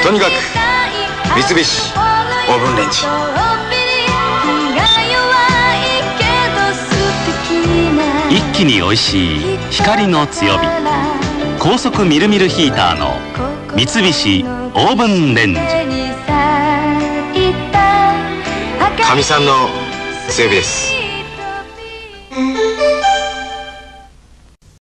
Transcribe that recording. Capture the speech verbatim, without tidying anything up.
とにかく三菱オーブンレンジ。 一気においしい光の強火高速みるみるヒーターの三菱オーブンレンジ。 かみさんの強火です。